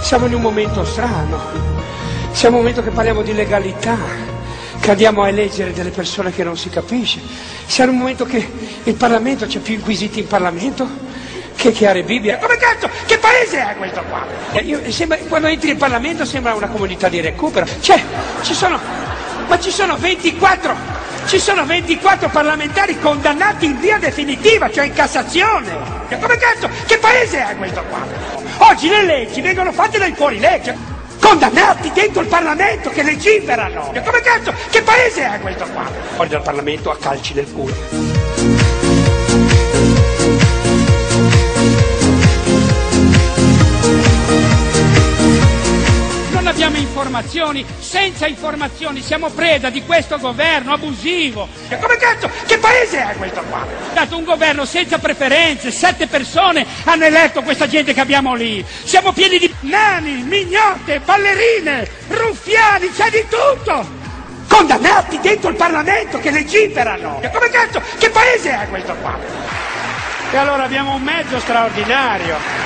Siamo in un momento strano, siamo in un momento che parliamo di legalità, che andiamo a eleggere delle persone che non si capisce, siamo in un momento che il Parlamento, c'è più inquisiti in Parlamento che chiare Bibbia. Come cazzo, che paese è questo qua? Quando entri in Parlamento sembra una comunità di recupero, ci sono 24 parlamentari condannati in via definitiva, cioè in Cassazione. Come cazzo, che paese è questo qua? Oggi le leggi vengono fatte dai fuorilegge, condannati dentro il Parlamento che legiferano. Come cazzo, che paese è questo qua? Fuori dal Parlamento a calci nel culo. Non abbiamo informazioni, senza informazioni siamo preda di questo governo abusivo. Come cazzo, che paese è questo qua? È stato un governo senza preferenze, 7 persone hanno eletto questa gente che abbiamo lì. Siamo pieni di nani, mignotte, ballerine, ruffiani, c'è di tutto. Condannati dentro il Parlamento che legiferano. Come cazzo, che paese è questo qua? E allora abbiamo un mezzo straordinario.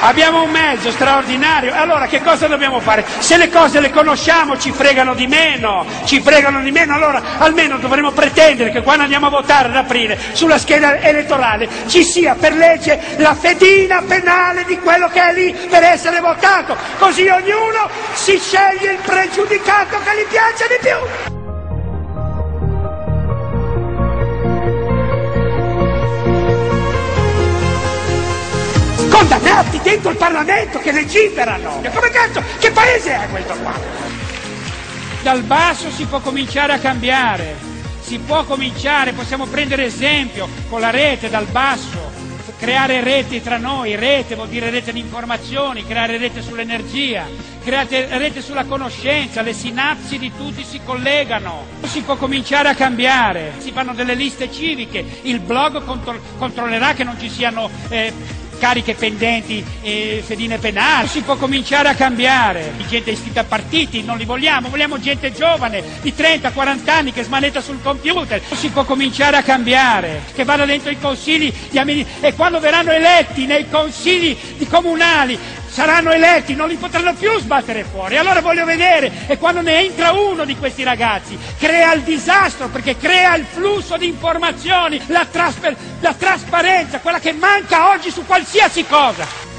Allora che cosa dobbiamo fare? Se le cose le conosciamo ci fregano di meno, allora almeno dovremmo pretendere che quando andiamo a votare ad aprile sulla scheda elettorale ci sia per legge la fedina penale di quello che è lì per essere votato, così ognuno si sceglie il pregiudicato che gli piace di più. Condannati dentro il Parlamento che legiferano. Come cazzo, che paese è questo qua? Dal basso si può cominciare a cambiare, possiamo prendere esempio con la rete dal basso, creare reti tra noi, rete vuol dire rete di informazioni, creare rete sull'energia, creare rete sulla conoscenza, le sinapsi di tutti si collegano, si può cominciare a cambiare, si fanno delle liste civiche, il blog controllerà che non ci siano cariche pendenti e fedine penali, si può cominciare a cambiare, gente iscritta a partiti, non li vogliamo gente giovane di 30-40 anni che smanetta sul computer, si può cominciare a cambiare, che vada dentro i consigli di amministrazione e quando verranno eletti nei consigli di comunali saranno eletti, non li potranno più sbattere fuori. Allora voglio vedere, e quando ne entra uno di questi ragazzi, crea il disastro, perché crea il flusso di informazioni, la trasparenza, quella che manca oggi su qualsiasi cosa.